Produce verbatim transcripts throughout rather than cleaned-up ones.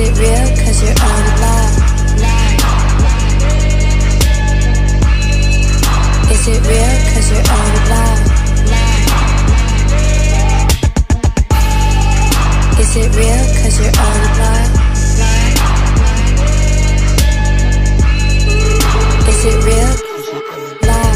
it real? Cause you're on the line. Is it real? Cause you're on the line. Is it real? Cause you're on the line. Is it real? Lie.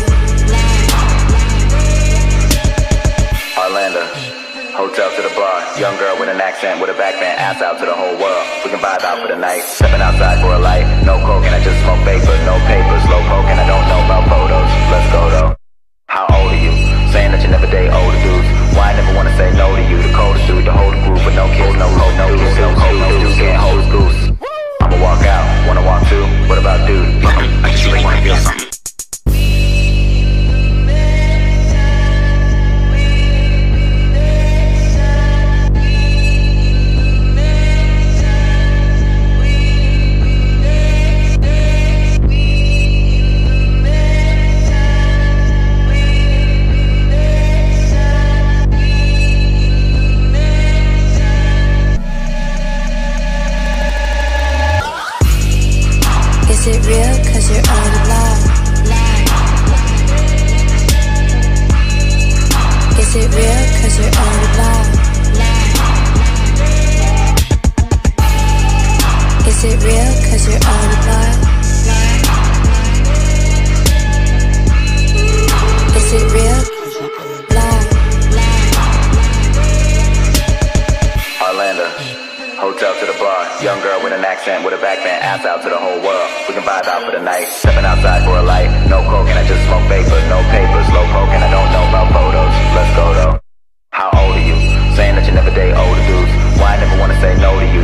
Orlando, hotel to the bar. Young girl with an accent, with a backband, ass out to the whole world. We can vibe out for the night. Stepping outside for a light. No coke and I just smoke vapor. No paper, slow poke and I don't know about photos. Let's go though. How old are you? Saying that you never date older dudes. Why I never wanna say no to you? The coldest dude, the whole group, but no kids, no hope, no kids, no hope, no dude can't hold his goose. I'ma walk out, wanna walk too. What about dude? I just really wanna feel something. Is it real? Cause you're on the line. Is it real? Cause you're on the line. Is it real? Cause you're on the line. Is it real? Lie. Orlando, hotel to the bar. Young girl with an accent, with a backband, ass out to the whole world. We can vibe out for the night. Stepping outside for a light. No coke and I just smoke vapor. No paper, slow poke and I don't know about photos. Let's go though. How old are you? Saying that you never date older dudes. Why I never wanna say no to you?